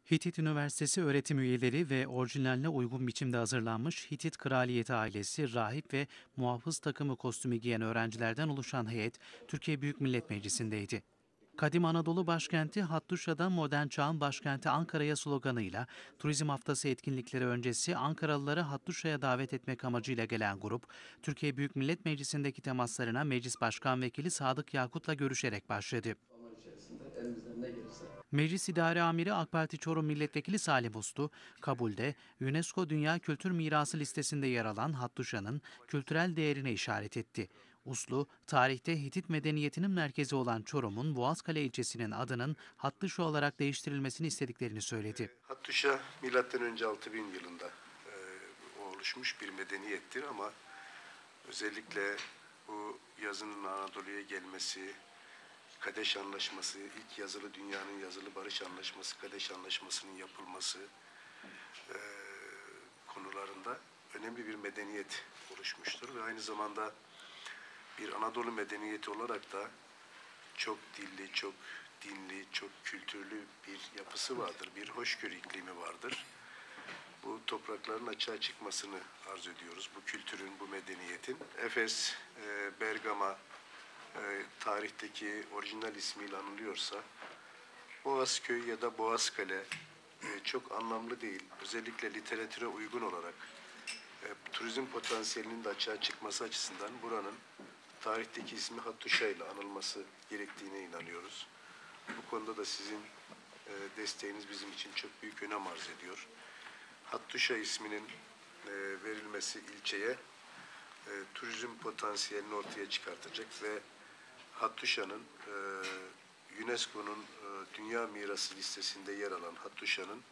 Hitit Üniversitesi öğretim üyeleri ve orijinaline uygun biçimde hazırlanmış Hitit Kraliyeti ailesi, rahip ve muhafız takımı kostümü giyen öğrencilerden oluşan heyet, Türkiye Büyük Millet Meclisi'ndeydi. Kadim Anadolu başkenti Hattuşa'da modern çağın başkenti Ankara'ya sloganıyla Turizm Haftası etkinlikleri öncesi Ankaralıları Hattuşa'ya davet etmek amacıyla gelen grup, Türkiye Büyük Millet Meclisi'ndeki temaslarına Meclis Başkan Vekili Sadık Yakut'la görüşerek başladı. Elimizden ne gelirse. Meclis İdare Amiri AK Parti Çorum Milletvekili Salim Uslu, kabulde UNESCO Dünya Kültür Mirası listesinde yer alan Hattuşa'nın kültürel değerine işaret etti. Uslu, tarihte Hitit medeniyetinin merkezi olan Çorum'un Boğazkale ilçesinin adının Hattuşa olarak değiştirilmesini istediklerini söyledi. Hattuşa M.Ö. 6000 yılında oluşmuş bir medeniyettir ama özellikle bu yazının Anadolu'ya gelmesi, Kadeş Anlaşması, ilk yazılı dünyanın yazılı barış anlaşması, Kadeş Anlaşması'nın yapılması konularında önemli bir medeniyet oluşmuştur ve aynı zamanda bir Anadolu medeniyeti olarak da çok dilli, çok dinli, çok kültürlü bir yapısı vardır, bir hoşgörü iklimi vardır. Bu toprakların açığa çıkmasını arzu ediyoruz, bu kültürün, bu medeniyetin. Efes, Bergama, tarihteki orijinal ismiyle anılıyorsa, Boğazköy ya da Boğazkale çok anlamlı değil. Özellikle literatüre uygun olarak turizm potansiyelinin de açığa çıkması açısından buranın tarihteki ismi Hattuşa ile anılması gerektiğine inanıyoruz. Bu konuda da sizin desteğiniz bizim için çok büyük önem arz ediyor. Hattuşa isminin verilmesi ilçeye turizm potansiyelini ortaya çıkartacak ve Hattuşa'nın UNESCO'nun Dünya Mirası listesinde yer alan Hattuşa'nın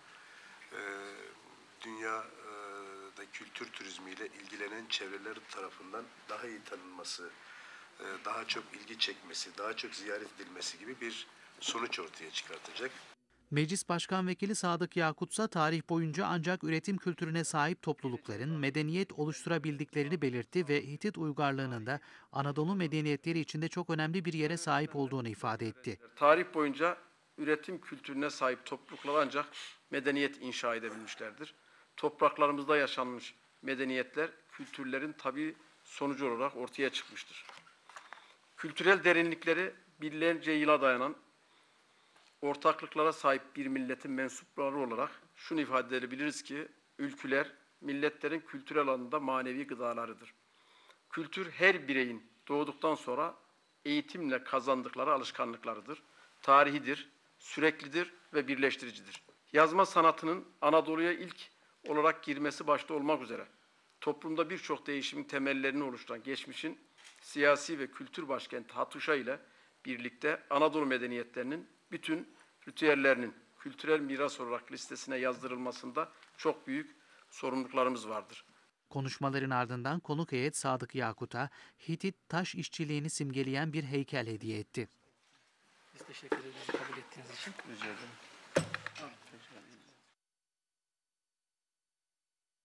dünyada kültür turizmiyle ilgilenen çevreler tarafından daha iyi tanınması, daha çok ilgi çekmesi, daha çok ziyaret edilmesi gibi bir sonuç ortaya çıkartacak. Meclis Başkan Vekili Sadık Yakut ise tarih boyunca ancak üretim kültürüne sahip toplulukların medeniyet oluşturabildiklerini belirtti ve Hitit uygarlığının da Anadolu medeniyetleri içinde çok önemli bir yere sahip olduğunu ifade etti. Tarih boyunca üretim kültürüne sahip topluluklar ancak medeniyet inşa edebilmişlerdir. Topraklarımızda yaşanmış medeniyetler kültürlerin tabii sonucu olarak ortaya çıkmıştır. Kültürel derinlikleri binlerce yıla dayanan ortaklıklara sahip bir milletin mensupları olarak şunu ifade edebiliriz ki ülküler milletlerin kültürel alanında manevi gıdalarıdır. Kültür her bireyin doğduktan sonra eğitimle kazandıkları alışkanlıklarıdır. Tarihidir, süreklidir ve birleştiricidir. Yazma sanatının Anadolu'ya ilk olarak girmesi başta olmak üzere toplumda birçok değişimin temellerini oluşturan geçmişin siyasi ve kültür başkenti Hattuşa ile birlikte Anadolu medeniyetlerinin bütün ritüellerinin kültürel miras olarak listesine yazdırılmasında çok büyük sorumluluklarımız vardır. Konuşmaların ardından konuk heyet Sadık Yakut'a Hitit taş işçiliğini simgeleyen bir heykel hediye etti. Biz teşekkür ederiz kabul ettiğiniz için. Rica ederim.